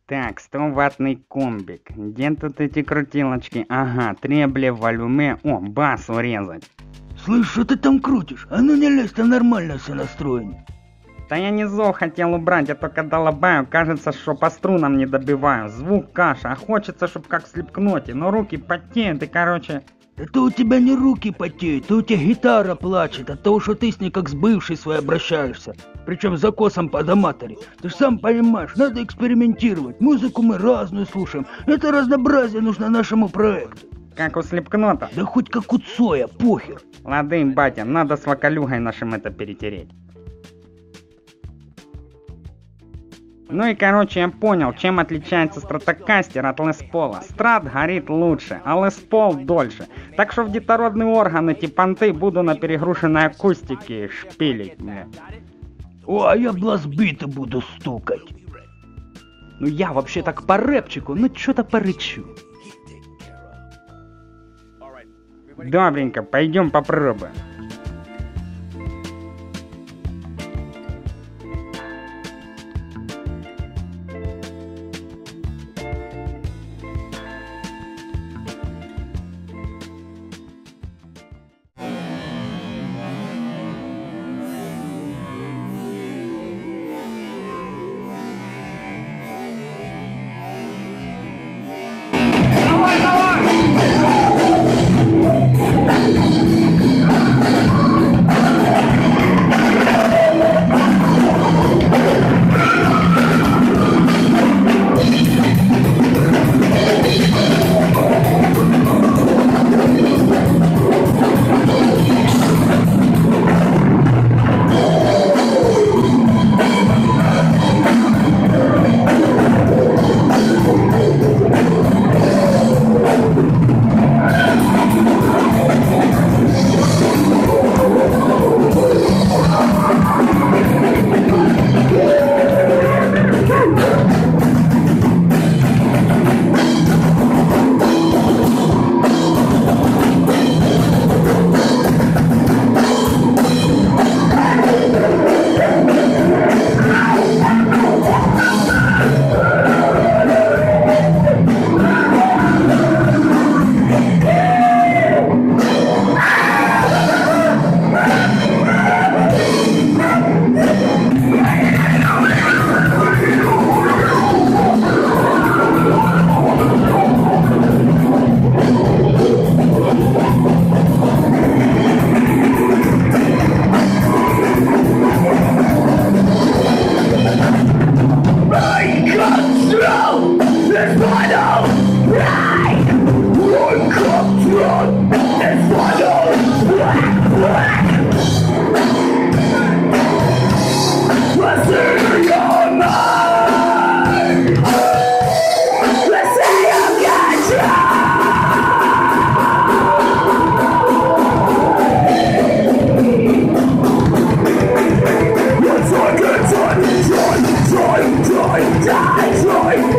Так, 100-ваттный комбик. Где тут эти крутилочки? Ага, требле, волюме. О, бас урезать. Слышь, что ты там крутишь? А ну не лезь, там нормально все настроено. Да я не зов хотел убрать, а то когда лобаю, кажется, что по струнам не добиваю. Звук каша, а хочется, чтоб как в Слипкноте, но руки потеют и короче... Это у тебя не руки потеют, то у тебя гитара плачет от того, что ты с ней как с бывшей своей обращаешься. Причем закосом под аматоре. Ты ж сам понимаешь, надо экспериментировать. Музыку мы разную слушаем. Это разнообразие нужно нашему проекту. Как у Слипкнота? Да хоть как у Цоя, похер. Лады, батя, надо с вокалюгой нашим это перетереть. Ну и короче я понял, чем отличается стратокастер от Лес Пола. Страт горит лучше, а Лес Пол дольше. Так что в детородные органы эти понты буду на перегруженной акустике шпилить. О, а я бластбиты буду стукать. Ну я вообще так по рэпчику, ну чё-то порычу. Добренько, пойдем попробуем. Die,